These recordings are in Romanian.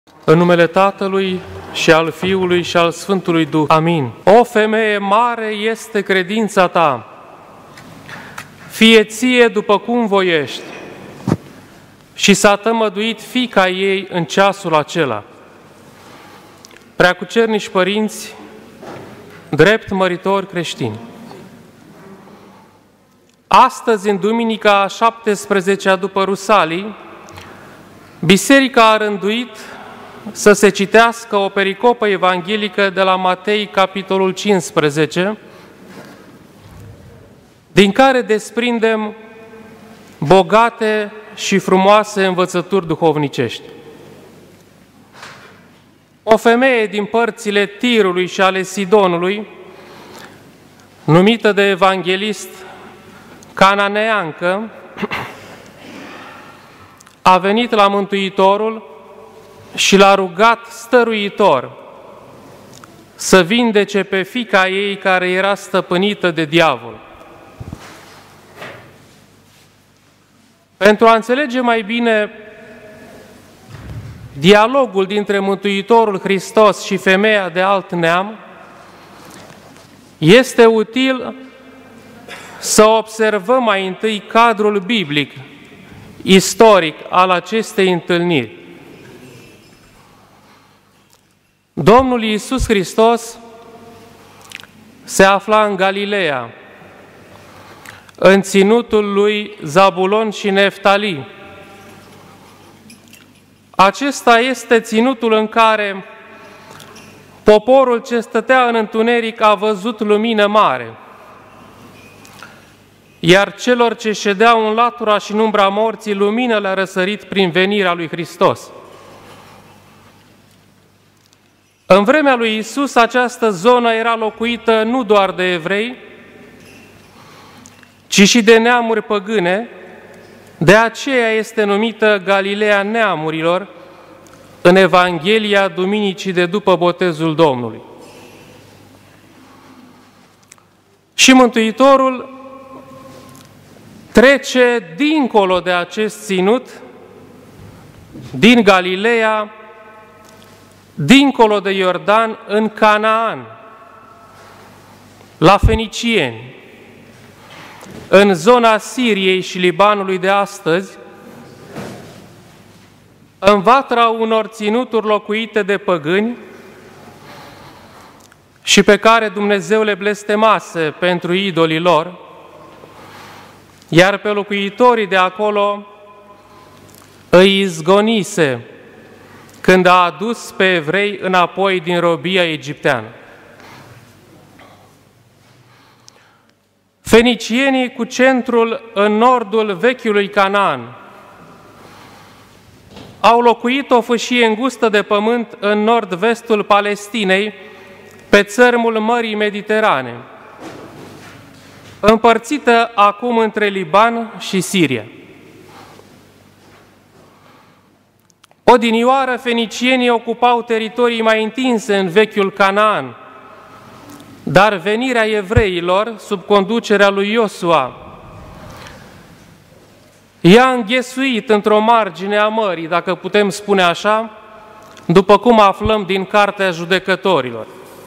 În numele Tatălui și al Fiului și al Sfântului Duh. Amin. O femeie, mare este credința ta, fie ție după cum voiești. Și s-a tămăduit fiica ei în ceasul acela. Preacucernici părinți, drept măritori creștini, astăzi, în duminica a 17-a după Rusalii, Biserica a rânduit să se citească o pericopă evanghelică de la Matei, capitolul 15, din care desprindem bogate și frumoase învățături duhovnicești. O femeie din părțile Tirului și ale Sidonului, numită de evanghelist Cananeancă, a venit la Mântuitorul și l-a rugat stăruitor să vindece pe fiica ei care era stăpânită de diavol. Pentru a înțelege mai bine dialogul dintre Mântuitorul Hristos și femeia de alt neam, este util să observăm mai întâi cadrul biblic, istoric al acestei întâlniri. Domnul Iisus Hristos se afla în Galileea, în ținutul lui Zabulon și Neftali. Acesta este ținutul în care poporul ce stătea în întuneric a văzut lumină mare, iar celor ce ședeau în latura și în umbra morții, lumină le-a răsărit prin venirea lui Hristos. În vremea lui Iisus, această zonă era locuită nu doar de evrei, ci și de neamuri păgâne, de aceea este numită Galileea neamurilor în Evanghelia Duminicii de după botezul Domnului. Și Mântuitorul trece dincolo de acest ținut, din Galileea, dincolo de Iordan, în Canaan, la fenicieni, în zona Siriei și Libanului de astăzi, în vatra unor ținuturi locuite de păgâni și pe care Dumnezeu le blestemase pentru idolii lor, iar pe locuitorii de acolo îi izgonise când a adus pe evrei înapoi din robia egipteană. Fenicienii, cu centrul în nordul vechiului Canaan, au locuit o fâșie îngustă de pământ în nord-vestul Palestinei, pe țărmul Mării Mediterane, împărțită acum între Liban și Siria. Odinioară, fenicienii ocupau teritorii mai întinse în vechiul Canaan, dar venirea evreilor, sub conducerea lui Iosua, i-a înghesuit într-o margine a mării, dacă putem spune așa, după cum aflăm din Cartea Judecătorilor.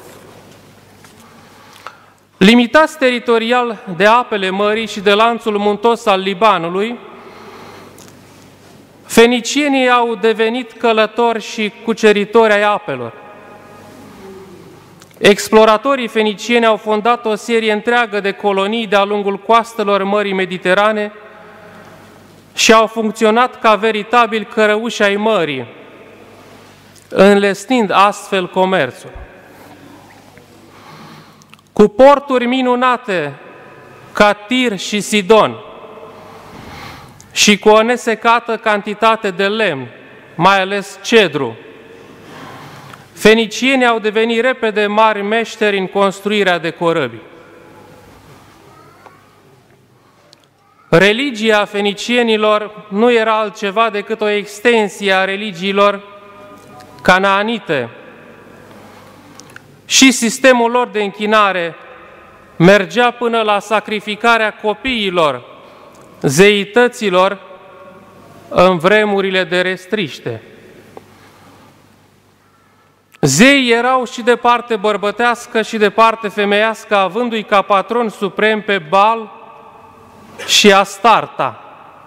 Limitați teritorial de apele mării și de lanțul muntos al Libanului, fenicienii au devenit călători și cuceritori ai apelor. Exploratorii fenicieni au fondat o serie întreagă de colonii de-a lungul coastelor Mării Mediterane și au funcționat ca veritabili cărăuși ai mării, înlesnind astfel comerțul. Cu porturi minunate ca Tir și Sidon și cu o nesecată cantitate de lemn, mai ales cedru, fenicienii au devenit repede mari meșteri în construirea de corăbii. Religia fenicienilor nu era altceva decât o extensie a religiilor canaanite și sistemul lor de închinare mergea până la sacrificarea copiilor, zeităților, în vremurile de restriște. Zeii erau și de parte bărbătească și de parte femeiască, avându-i ca patron suprem pe Baal și Astarta.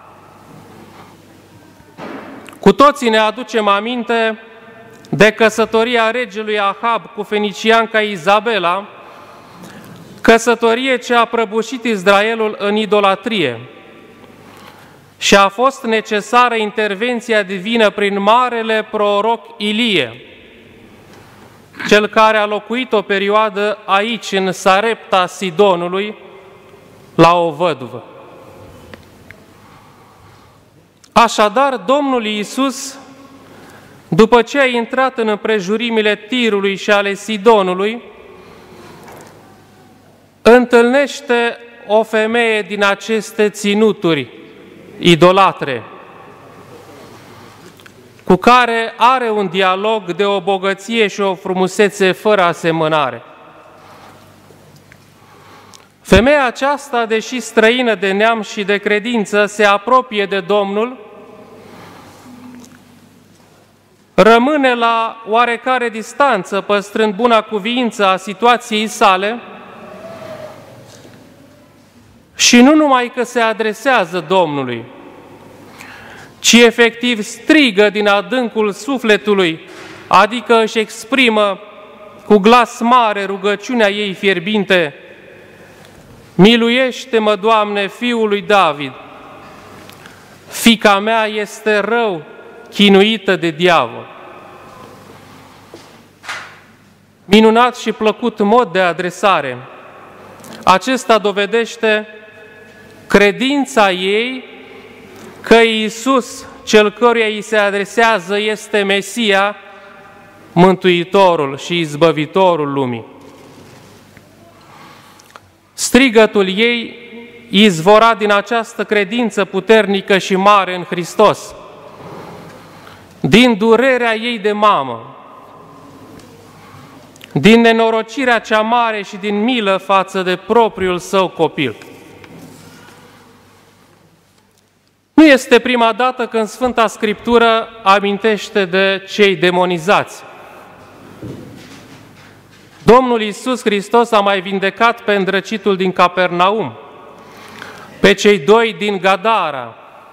Cu toții ne aducem aminte de căsătoria regelui Ahab cu fenicianca Izabela, căsătorie ce a prăbușit Israelul în idolatrie și a fost necesară intervenția divină prin marele proroc Ilie, cel care a locuit o perioadă aici, în Sarepta Sidonului, la o văduvă. Așadar, Domnul Iisus, după ce a intrat în împrejurimile Tirului și ale Sidonului, întâlnește o femeie din aceste ținuturi idolatre, cu care are un dialog de o bogăție și o frumusețe fără asemănare. Femeia aceasta, deși străină de neam și de credință, se apropie de Domnul, rămâne la oarecare distanță, păstrând buna cuviință a situației sale, și nu numai că se adresează Domnului, ci efectiv strigă din adâncul sufletului, adică își exprimă cu glas mare rugăciunea ei fierbinte: miluiește-mă, Doamne, Fiul lui David, fiica mea este rău chinuită de diavol. Minunat și plăcut mod de adresare. Acesta dovedește credința ei că Iisus, cel căruia îi se adresează, este Mesia, Mântuitorul și Izbăvitorul lumii. Strigătul ei izvora din această credință puternică și mare în Hristos, din durerea ei de mamă, din nenorocirea cea mare și din milă față de propriul său copil. Nu este prima dată când Sfânta Scriptură amintește de cei demonizați. Domnul Iisus Hristos a mai vindecat pe îndrăcitul din Capernaum, pe cei doi din Gadara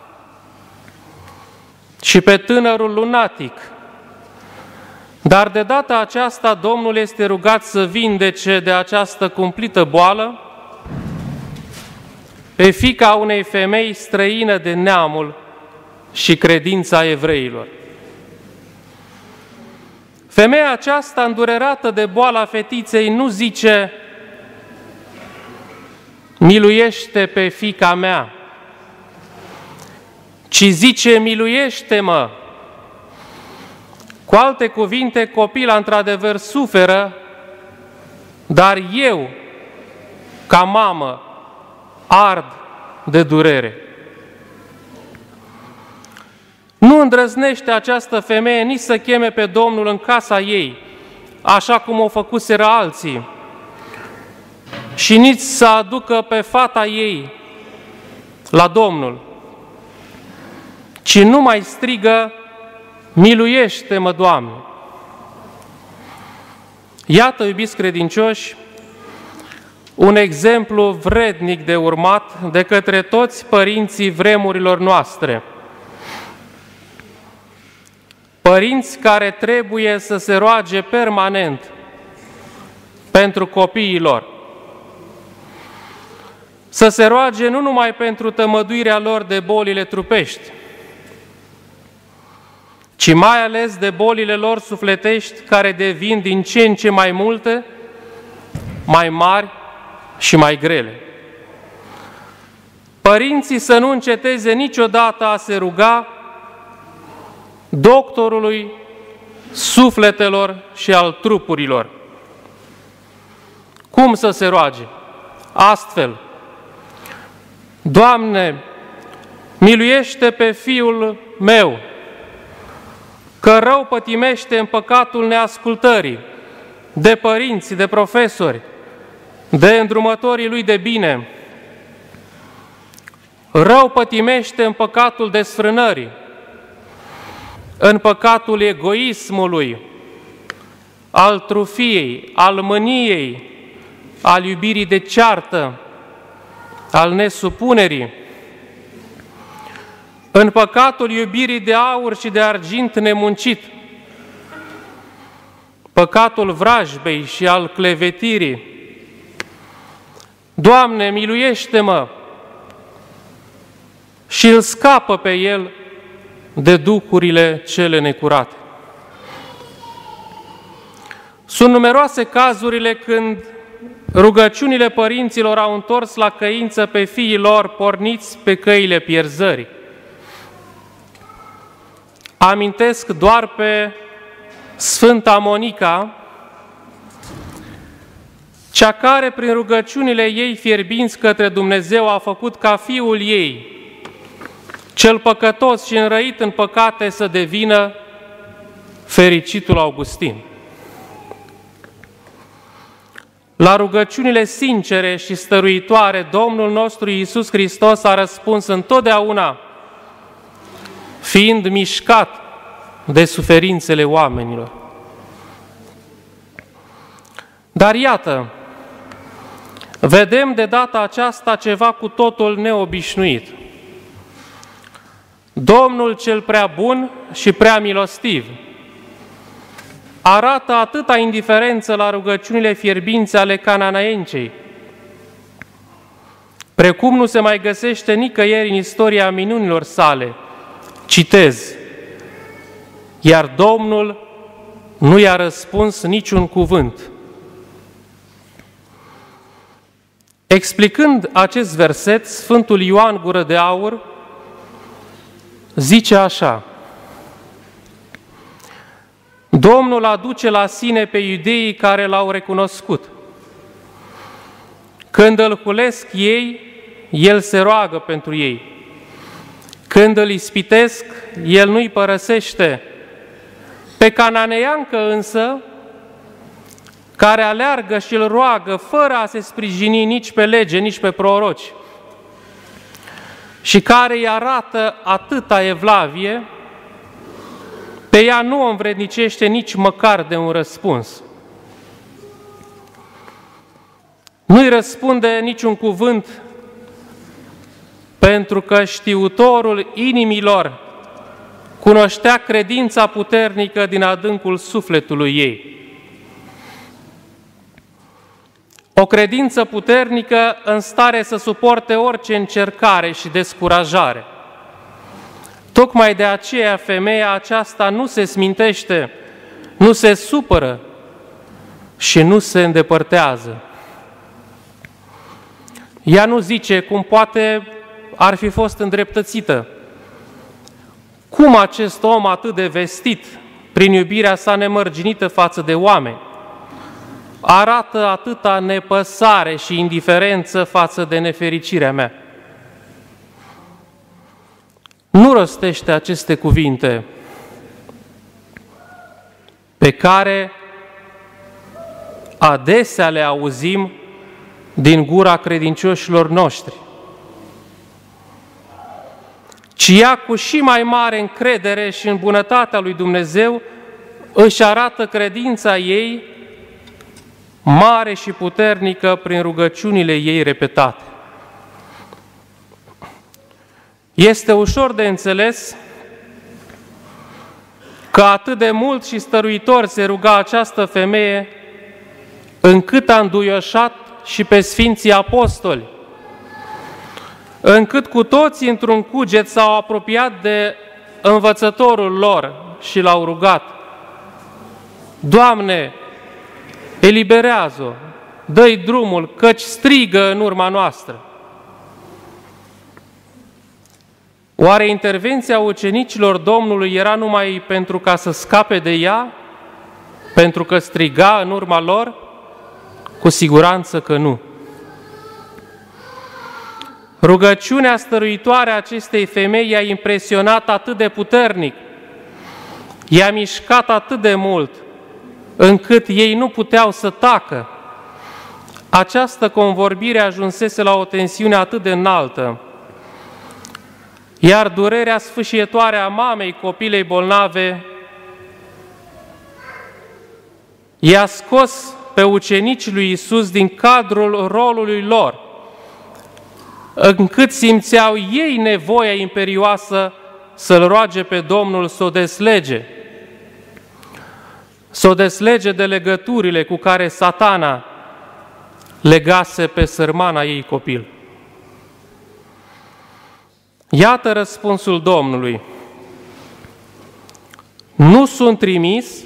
și pe tânărul lunatic. Dar de data aceasta Domnul este rugat să vindece de această cumplită boală pe fiica unei femei străină de neamul și credința evreilor. Femeia aceasta, îndurerată de boala fetiței, nu zice: miluiește pe fiica mea, ci zice: miluiește-mă. Cu alte cuvinte, copila într-adevăr suferă, dar eu, ca mamă, ard de durere. Nu îndrăznește această femeie nici să cheme pe Domnul în casa ei, așa cum o făcuseră alții, și nici să aducă pe fata ei la Domnul, ci nu mai strigă: miluiește-mă, Doamne! Iată, iubiți credincioși, un exemplu vrednic de urmat de către toți părinții vremurilor noastre. Părinți care trebuie să se roage permanent pentru copiii lor. Să se roage nu numai pentru tămăduirea lor de bolile trupești, ci mai ales de bolile lor sufletești, care devin din ce în ce mai multe, mai mari și mai grele. Părinții să nu înceteze niciodată a se ruga doctorului sufletelor și al trupurilor. Cum să se roage? Astfel: Doamne, miluiește pe fiul meu, că rău pătimește în păcatul neascultării, de părinți, de profesori, de îndrumătorii lui de bine. Rău pătimește în păcatul desfrânării, în păcatul egoismului, al trufiei, al mâniei, al iubirii de ceartă, al nesupunerii, în păcatul iubirii de aur și de argint nemuncit, păcatul vrajbei și al clevetirii. Doamne, miluiește-mă și îl scapă pe el de duhurile cele necurate. Sunt numeroase cazurile când rugăciunile părinților au întors la căință pe fiii lor porniți pe căile pierzării. Amintesc doar pe Sfânta Monica, cea care prin rugăciunile ei fierbinți către Dumnezeu a făcut ca fiul ei, cel păcătos și înrăit în păcate, să devină fericitul Augustin. La rugăciunile sincere și stăruitoare, Domnul nostru Iisus Hristos a răspuns întotdeauna, fiind mișcat de suferințele oamenilor. Dar iată, vedem de data aceasta ceva cu totul neobișnuit. Domnul cel prea bun și prea milostiv arată atâta indiferență la rugăciunile fierbinți ale Canaanencei, precum nu se mai găsește nicăieri în istoria minunilor sale. Citez: iar Domnul nu i-a răspuns niciun cuvânt. Explicând acest verset, Sfântul Ioan Gură de Aur zice așa: Domnul aduce la sine pe iudeii care l-au recunoscut. Când îl hulesc ei, el se roagă pentru ei. Când îl ispitesc, el nu-i părăsește. Pe canaaneancă însă, care aleargă și îl roagă fără a se sprijini nici pe lege, nici pe proroci, și care îi arată atâta evlavie, pe ea nu o învrednicește nici măcar de un răspuns. Nu-i răspunde niciun cuvânt, pentru că știutorul inimilor cunoștea credința puternică din adâncul sufletului ei. O credință puternică în stare să suporte orice încercare și descurajare. Tocmai de aceea femeia aceasta nu se smintește, nu se supără și nu se îndepărtează. Ea nu zice, cum poate ar fi fost îndreptățită: cum acest om atât de vestit, prin iubirea sa nemărginită față de oameni, arată atâta nepăsare și indiferență față de nefericirea mea? Nu rostește aceste cuvinte pe care adesea le auzim din gura credincioșilor noștri, ci ea, cu și mai mare încredere și în bunătatea lui Dumnezeu, își arată credința ei mare și puternică prin rugăciunile ei repetate. Este ușor de înțeles că atât de mult și stăruitor se ruga această femeie, încât a înduioșat și pe Sfinții Apostoli, încât cu toții într-un cuget s-au apropiat de învățătorul lor și l-au rugat: Doamne, eliberează-o, dă-i drumul, căci strigă în urma noastră. Oare intervenția ucenicilor Domnului era numai pentru ca să scape de ea, pentru că striga în urma lor? Cu siguranță că nu. Rugăciunea stăruitoare a acestei femei i-a impresionat atât de puternic, i-a mișcat atât de mult, încât ei nu puteau să tacă. Această convorbire ajunsese la o tensiune atât de înaltă, iar durerea sfâșietoare a mamei copilei bolnave i-a scos pe ucenicii lui Iisus din cadrul rolului lor, încât simțeau ei nevoia imperioasă să-L roage pe Domnul să o deslege. Să o deslege de legăturile cu care Satana legase pe sărmana ei copil. Iată răspunsul Domnului. Nu sunt trimis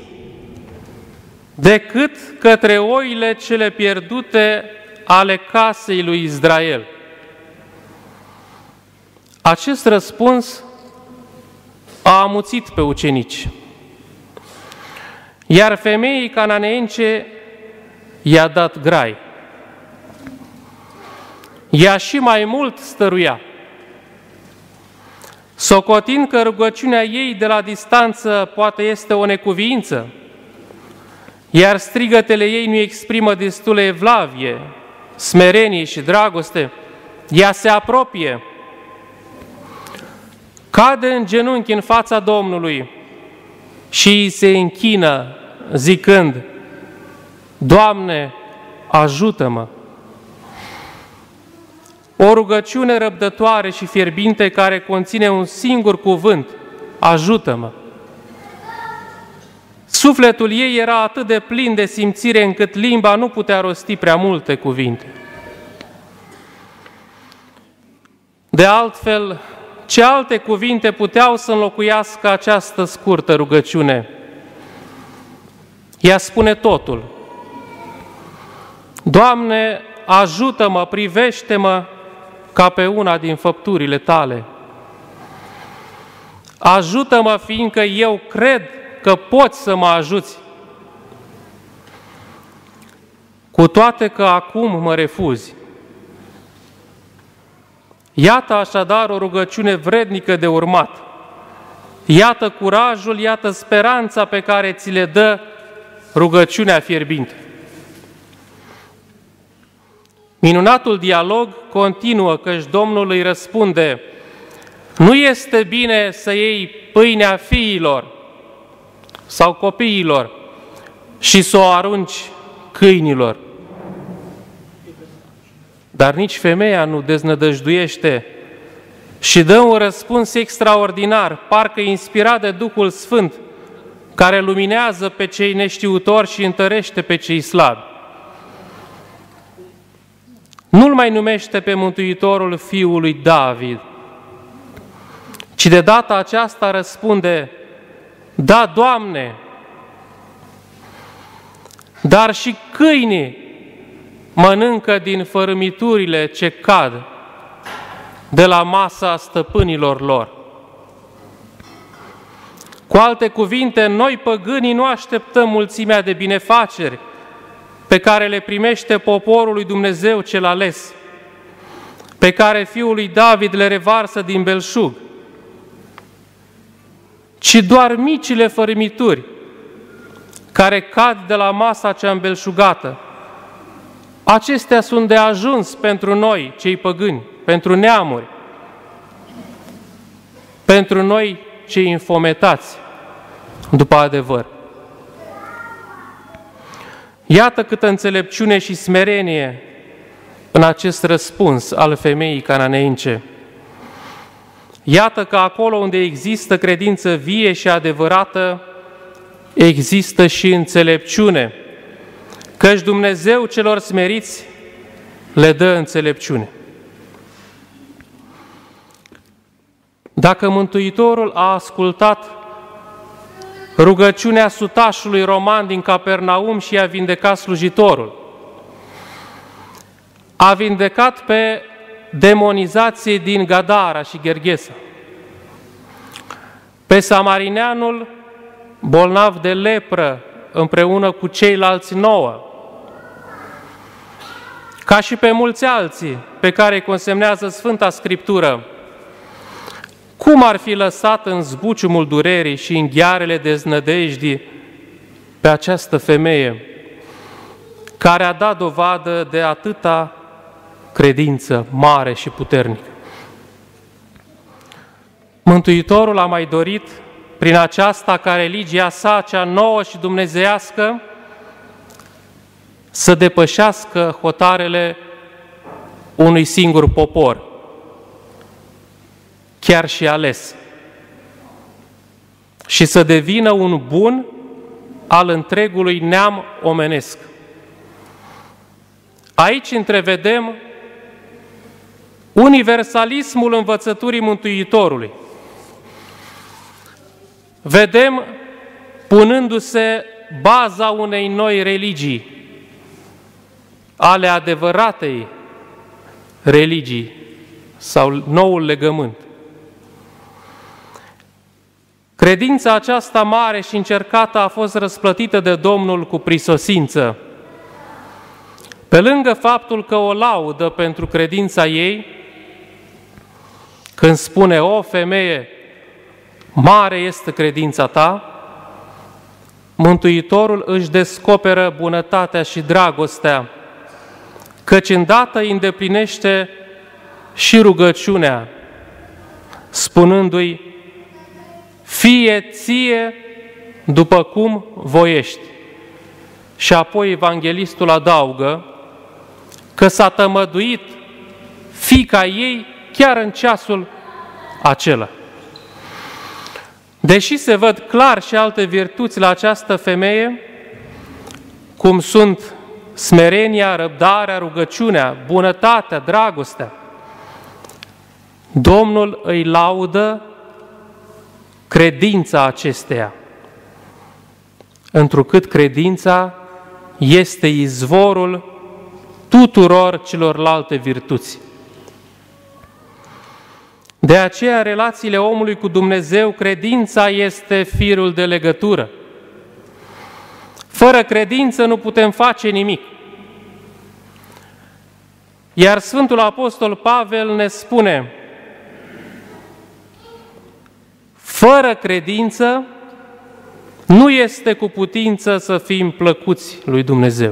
decât către oile cele pierdute ale casei lui Israel. Acest răspuns a amuțit pe ucenici, iar femeii cananeence i-a dat grai. Ea și mai mult stăruia, socotind că rugăciunea ei de la distanță poate este o necuviință, iar strigătele ei nu exprimă destulă evlavie, smerenie și dragoste. Ea se apropie, cade în genunchi în fața Domnului și îi se închină zicând: Doamne, ajută-mă! O rugăciune răbdătoare și fierbinte care conține un singur cuvânt: ajută-mă! Sufletul ei era atât de plin de simțire încât limba nu putea rosti prea multe cuvinte. De altfel, ce alte cuvinte puteau să înlocuiască această scurtă rugăciune? Ea spune totul. Doamne, ajută-mă, privește-mă ca pe una din făpturile Tale. Ajută-mă, fiindcă eu cred că poți să mă ajuți, cu toate că acum mă refuzi. Iată așadar o rugăciune vrednică de urmat. Iată curajul, iată speranța pe care ți le dă rugăciunea fierbinte. Minunatul dialog continuă, căci Domnul îi răspunde: nu este bine să iei pâinea fiilor sau copiilor și să o arunci câinilor. Dar nici femeia nu deznădăjduiește și dă un răspuns extraordinar, parcă inspirat de Duhul Sfânt, care luminează pe cei neștiutori și întărește pe cei slabi. Nu-L mai numește pe Mântuitorul Fiul lui David, ci de data aceasta răspunde: da, Doamne, dar și câinii mănâncă din fărâmiturile ce cad de la masa stăpânilor lor. Cu alte cuvinte, noi păgânii nu așteptăm mulțimea de binefaceri pe care le primește poporul lui Dumnezeu cel ales, pe care Fiul lui David le revarsă din belșug, ci doar micile fărâmituri care cad de la masa cea îmbelșugată. Acestea sunt de ajuns pentru noi, cei păgâni, pentru neamuri, pentru noi, cei înfometați după adevăr. Iată câtă înțelepciune și smerenie în acest răspuns al femeii cananeence. Iată că acolo unde există credință vie și adevărată, există și înțelepciune, căci Dumnezeu celor smeriți le dă înțelepciune. Dacă Mântuitorul a ascultat rugăciunea sutașului roman din Capernaum și a vindecat slujitorul, a vindecat pe demonizații din Gadara și Gerghesa, pe samarineanul bolnav de lepră împreună cu ceilalți 9, ca și pe mulți alții pe care îi consemnează Sfânta Scriptură, cum ar fi lăsat în zbuciumul durerii și în ghearele deznădejdii pe această femeie care a dat dovadă de atâta credință mare și puternică? Mântuitorul a mai dorit, prin aceasta ca religia sa, cea nouă și dumnezeiască, să depășească hotarele unui singur popor, chiar și ales, și să devină un bun al întregului neam omenesc. Aici întrevedem universalismul învățăturii Mântuitorului. Vedem punându-se baza unei noi religii, ale adevăratei religii sau noul legământ. Credința aceasta mare și încercată a fost răsplătită de Domnul cu prisosință. Pe lângă faptul că o laudă pentru credința ei, când spune: o femeie, mare este credința ta, Mântuitorul își descoperă bunătatea și dragostea, căci îndată îi îndeplinește și rugăciunea, spunându-i: fie ție după cum voiești. Și apoi evanghelistul adaugă că s-a tămăduit fiica ei chiar în ceasul acela. Deși se văd clar și alte virtuți la această femeie, cum sunt smerenia, răbdarea, rugăciunea, bunătatea, dragostea, Domnul îi laudă credința acesteia, întrucât credința este izvorul tuturor celorlalte virtuți. De aceea, în relațiile omului cu Dumnezeu, credința este firul de legătură. Fără credință nu putem face nimic. Iar Sfântul Apostol Pavel ne spune: fără credință nu este cu putință să fim plăcuți lui Dumnezeu.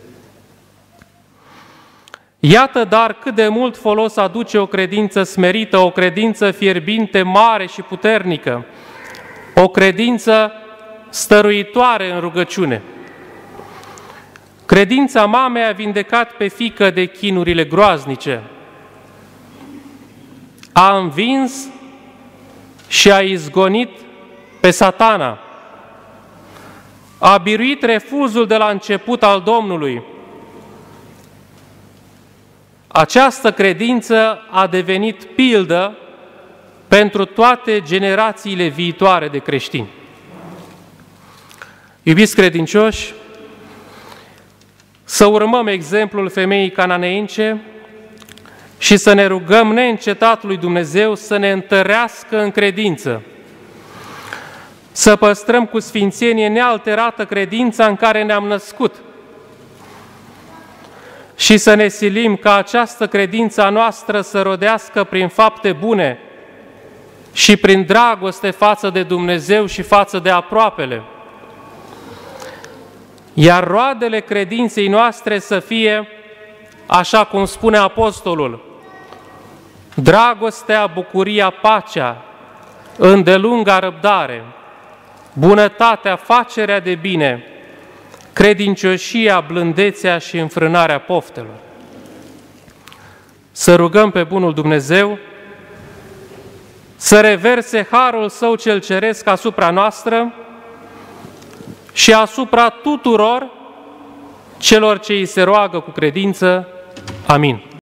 Iată dar cât de mult folos aduce o credință smerită, o credință fierbinte, mare și puternică, o credință stăruitoare în rugăciune. Credința mamei a vindecat pe fiică de chinurile groaznice, a învins și a izgonit pe Satana, a biruit refuzul de la început al Domnului. Această credință a devenit pildă pentru toate generațiile viitoare de creștini. Iubiți credincioși, să urmăm exemplul femeii cananeence și să ne rugăm neîncetat lui Dumnezeu să ne întărească în credință, să păstrăm cu sfințenie nealterată credința în care ne-am născut și să ne silim ca această credință a noastră să rodească prin fapte bune și prin dragoste față de Dumnezeu și față de aproapele. Iar roadele credinței noastre să fie, așa cum spune apostolul, dragostea, bucuria, pacea, îndelunga răbdare, bunătatea, facerea de bine, credincioșia, blândețea și înfrânarea poftelor. Să rugăm pe bunul Dumnezeu să reverse harul Său cel ceresc asupra noastră și asupra tuturor celor ce îi se roagă cu credință. Amin.